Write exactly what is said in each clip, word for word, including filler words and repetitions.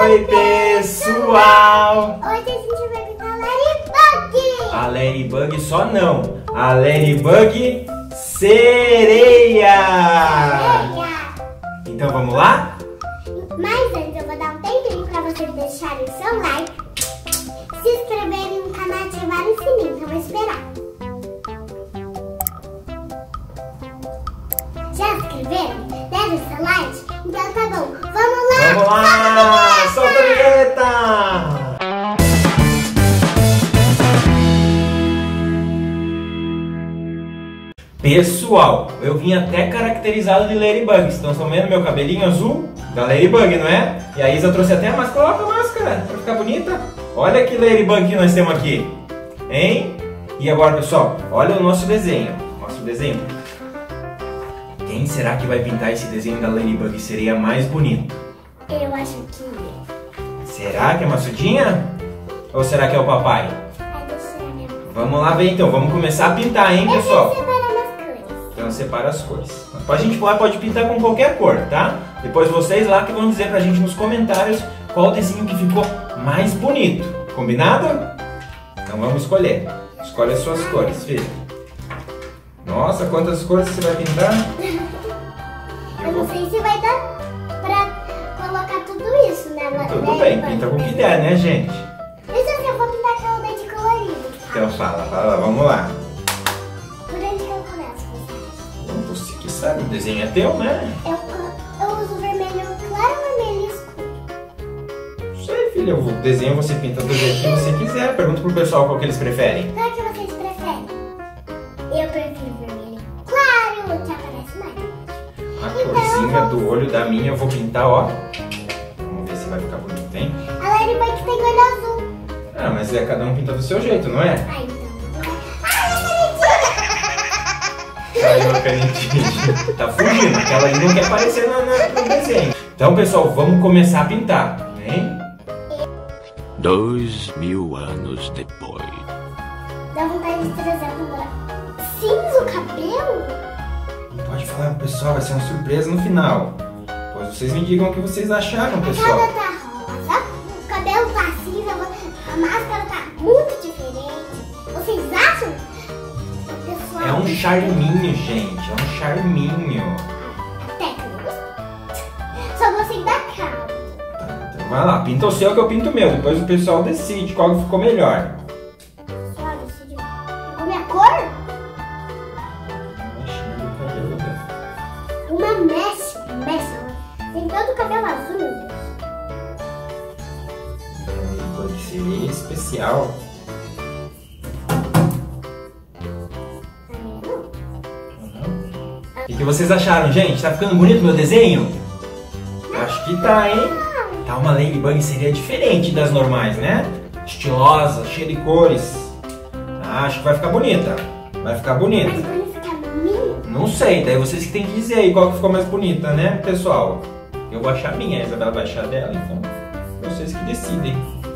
Oi, pessoal! Hoje a gente vai pintar a Ladybug! A Ladybug só não, a Ladybug sereia! Sereia! Então vamos lá? Mas antes eu vou dar um tempinho para vocês deixarem o seu like, se inscreverem no canal e ativarem o sininho, que eu vou esperar. Já se inscreveram? Deram o seu like? Então tá bom, vamos lá! Vamos lá! Solta a vinheta! Pessoal, eu vim até caracterizado de Ladybug. Estão vendo meu cabelinho azul? Da Ladybug, não é? E a Isa trouxe até a máscara. Coloca a máscara pra ficar bonita. Olha que Ladybug que nós temos aqui. Hein? E agora, pessoal, olha o nosso desenho. Nosso desenho. Quem será que vai pintar esse desenho da Ladybug seria mais bonito? Eu acho que é. Será que é a Maçudinha? Ou será que é o papai? Ai, deixa eu ver. Vamos lá ver então. Vamos começar a pintar, hein, Eu pessoal? vou separar as cores. Então separa as cores. A gente pode pintar com qualquer cor, tá? Depois vocês lá que vão dizer pra gente nos comentários qual desenho que ficou mais bonito. Combinado? Então vamos escolher. Escolhe as suas cores, filho. Nossa, quantas cores você vai pintar? Eu não sei se vai dar pra colocar tudo isso, né? Tudo bem, pinta com o que der, né, gente? Deixa eu ver, eu vou pintar com o de colorido. Então fala, fala, vamos lá. Por onde que eu começo, você? Você que sabe, o desenho é teu, né? Eu, eu uso vermelho claro ou vermelho escuro? Não sei, filha, o desenho você pinta do jeito que você quiser. Pergunta pro pessoal qual que eles preferem. Qual que vocês preferem? Eu prefiro vermelho claro, que aparece mais. A corzinha do olho da minha eu vou pintar, ó. Vamos ver se vai ficar bonito, hein? A Ladybug tem olho azul. Ah, mas é cada um pinta do seu jeito, não é? Ah, então. Ai, Saiu a canetinha. Tá fugindo, aquela ali não quer aparecer na, na, no desenho. Então, pessoal, vamos começar a pintar, hein? Dois mil anos depois. dá vontade de trazer agora. Cinza o cabelo? Pode falar pro pessoal, vai ser uma surpresa no final. Pois vocês me digam o que vocês acharam, A pessoal. cara tá rosa, o cabelo tá cinza, a máscara tá muito diferente. Vocês acham? Pessoal, É um charminho, gente, é um charminho. até que eu gostei. Só gostei da cara. Tá, então vai lá, pinta o seu que eu pinto o meu. Depois o pessoal decide qual que ficou melhor. Olha, decidiu. Pegou minha cor? Uma mesh, mesh. Tem todo o cabelo azul, meu Deus. Que seria especial. O que, que vocês acharam, gente? Tá ficando bonito meu desenho? Eu acho que tá, hein? Tá uma Ladybug seria diferente das normais, né? Estilosa, cheia de cores. Ah, acho que vai ficar bonita. Vai ficar bonita. Mas quando fica minha, Não sei, daí vocês que tem que dizer aí qual que ficou mais bonita, né, pessoal? Eu vou achar a minha, a Isabela vai achar dela, então vocês que decidem.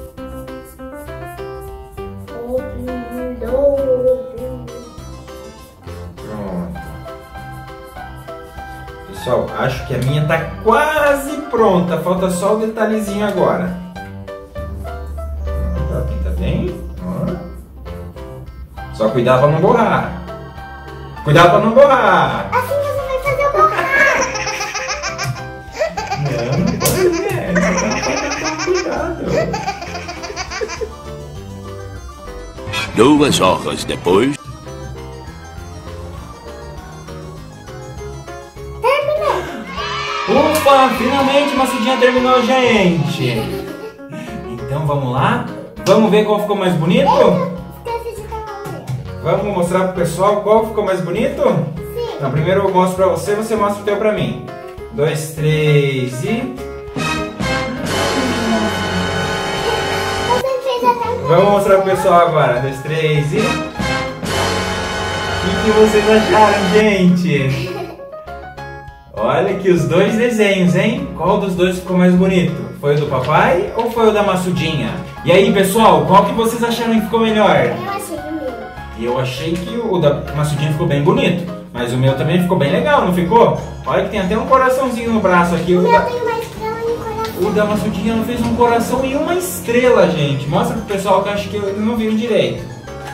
Pronto. Pessoal, acho que a minha tá quase pronta, falta só o detalhezinho agora. Ó, pinta bem, ó. Só cuidado pra não borrar. Cuidado pra não borrar. assim você vai fazer eu borrar. Não, não pode ver. Você tá cuidado. Duas horas depois. Terminei. Ufa, finalmente Maçudinha terminou, gente. Então vamos lá? Vamos ver qual ficou mais bonito? Esqueci de dar uma olhada. Vamos mostrar pro pessoal qual ficou mais bonito? Sim. Então primeiro eu mostro pra você, você mostra o teu pra mim. Dois, três e... Você fez até um Vamos mostrar pro pessoal agora. Dois, três e... O que, que vocês acharam, gente? Olha aqui os dois desenhos, hein? Qual dos dois ficou mais bonito? Foi o do papai ou foi o da Maçudinha? E aí, pessoal, qual que vocês acharam que ficou melhor? Eu achei o meu. Eu achei que o da Maçudinha ficou bem bonito, mas o meu também ficou bem legal, não ficou? Olha que tem até um coraçãozinho no braço aqui. O O meu da... tem uma estrela e um coração. O da Massudinha ela fez um coração e uma estrela, gente. Mostra pro pessoal que eu acho que eles não viram direito.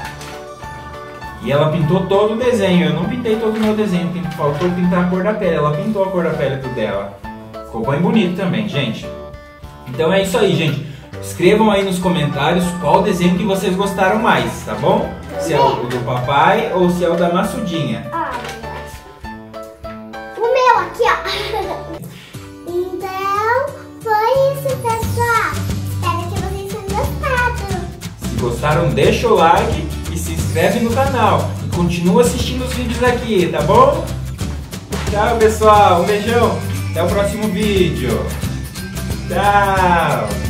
E ela pintou todo o desenho. Eu não pintei todo o meu desenho, faltou pintar a cor da pele. Ela pintou a cor da pele do dela. Ficou bem bonito também, gente. Então é isso aí, gente. Escrevam aí nos comentários qual desenho que vocês gostaram mais, tá bom? Se é o do papai ou se é o da Massudinha. O meu aqui, ó. Então, foi isso, pessoal. Espero que vocês tenham gostado. Se gostaram, deixa o like e se inscreve no canal. E continua assistindo os vídeos aqui, tá bom? Tchau, pessoal. Um beijão. Até o próximo vídeo. Tchau.